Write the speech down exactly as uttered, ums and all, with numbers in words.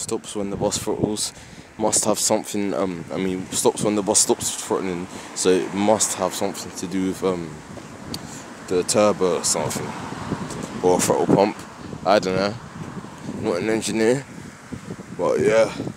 stops when the bus throttles. Must have something. Um, I mean, stops when the bus stops throttling. So it must have something to do with um the turbo or something, or a throttle pump. I don't know. I'm not an engineer, but yeah.